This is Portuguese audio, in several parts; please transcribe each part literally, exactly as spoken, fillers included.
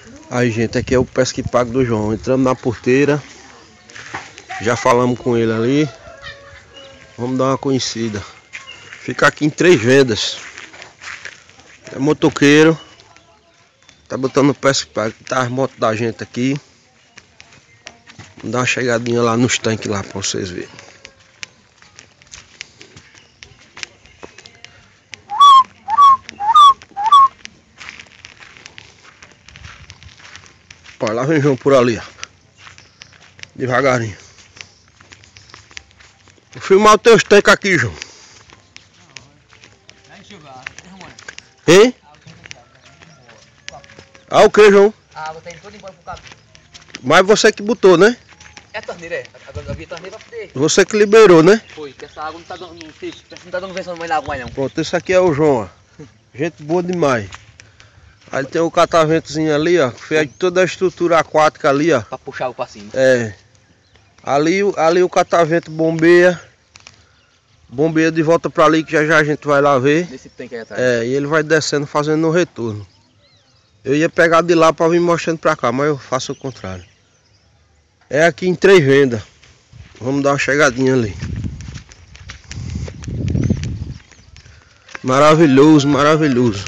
Aí, gente, aqui é o Pesca e Pague do João. Entramos na porteira. Já falamos com ele ali. Vamos dar uma conhecida. Fica aqui em Três Vendas. É motoqueiro. Tá botando o Pesca e Pague. Tá as motos da gente aqui. Vamos dar uma chegadinha lá nos tanques lá pra vocês verem. Pô, lá vem João por ali, ó. Devagarinho. Vou filmar os teus tanques aqui, João. Hein? Ah, o que, João? A água tá indo toda embora pro cabo. Mas você que botou, né? É a torneira, é. Agora havia torneira pra poder. Você que liberou, né? Foi, porque essa água não tá dando. Não, não tá dando versão mais na água mais não. Pronto, esse aqui é o João, ó. Gente boa demais. Aí tem o cataventozinho ali, ó. Fez toda a estrutura aquática ali, ó. Pra puxar água pra cima. É. Ali, ali o catavento bombeia. Bombeia de volta pra ali, que já já a gente vai lá ver. Nesse tanque aí atrás. É, e ele vai descendo fazendo no retorno. Eu ia pegar de lá pra vir mostrando pra cá, mas eu faço o contrário. É aqui em Três Vendas. Vamos dar uma chegadinha ali. Maravilhoso, maravilhoso.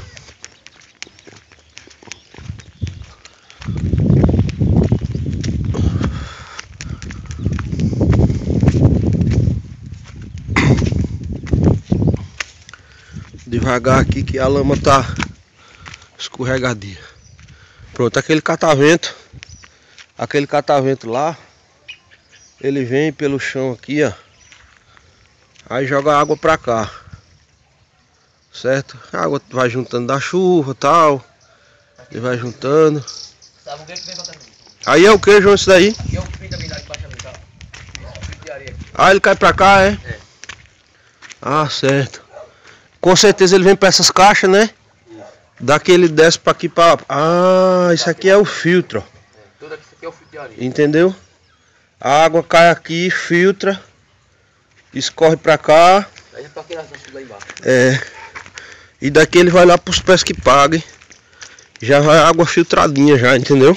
Devagar aqui que a lama tá escorregadia. Pronto, aquele catavento. Aquele catavento lá. Ele vem pelo chão aqui, ó. Aí joga água pra cá. Certo? A água vai juntando da chuva e tal. Ele vai juntando. Sabe o que vem pra cá? Aí é o que, João, isso daí? E eu fiz também lá embaixo ali, tá? De areia. Ah, ele cai pra cá, é? É. Ah, certo. Com certeza ele vem pra essas caixas, né? Isso. Daqui ele desce pra aqui pra... Ah, isso aqui é o filtro, ó. É. Tudo isso aqui é o filtro de areia. Entendeu? A água cai aqui, filtra, escorre pra cá. Aí já tá aqui nas lá embaixo. É. E daqui ele vai lá pros Pesca e Pague. Já vai água filtradinha já, entendeu?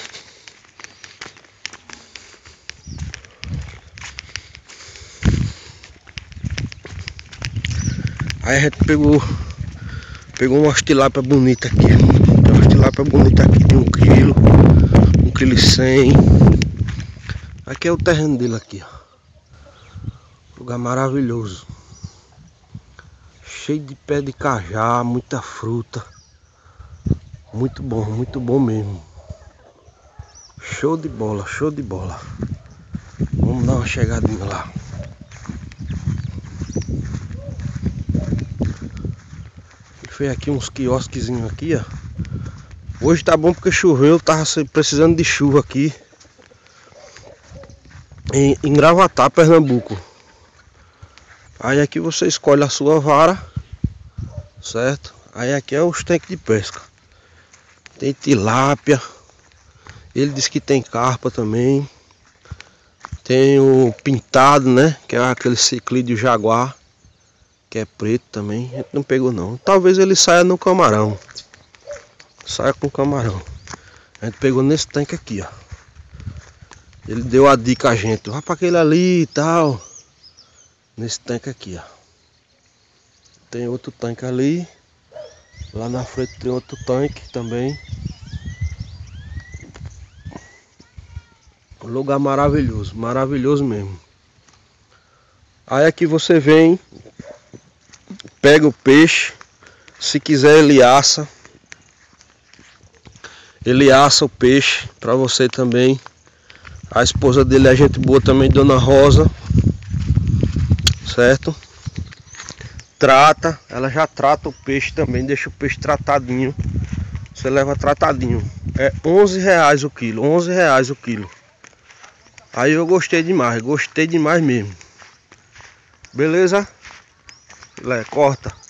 Aí a gente pegou Pegou uma tilápia bonita aqui. Uma tilápia bonita aqui de um quilo. Um quilo e cem. Aqui é o terreno dele aqui, ó. Lugar maravilhoso. Cheio de pé de cajá, muita fruta. Muito bom, muito bom mesmo. Show de bola, show de bola. Vamos dar uma chegadinha lá. Fez aqui uns quiosquezinhos aqui, ó. Hoje tá bom porque choveu, tava precisando de chuva aqui em, em Gravatá, Pernambuco. Aí aqui você escolhe a sua vara, certo? Aí aqui é os tanques de pesca. Tem tilápia. Ele disse que tem carpa também. Tem o pintado, né? Que é aquele ciclídeo jaguar, que é preto também. A gente não pegou não. Talvez ele saia no camarão. Saia com camarão. A gente pegou nesse tanque aqui, ó. Ele deu a dica a gente. Vai para aquele ali e tal. Nesse tanque aqui, ó. Tem outro tanque ali. Lá na frente tem outro tanque também. Um lugar maravilhoso. Maravilhoso mesmo. Aí aqui você vem, pega o peixe. Se quiser ele assa. Ele assa o peixe para você também. A esposa dele é gente boa também, Dona Rosa. Certo? Trata, ela já trata o peixe também, deixa o peixe tratadinho. Você leva tratadinho. É onze reais o quilo, onze reais o quilo. Aí eu gostei demais, gostei demais mesmo. Beleza? Lé, corta.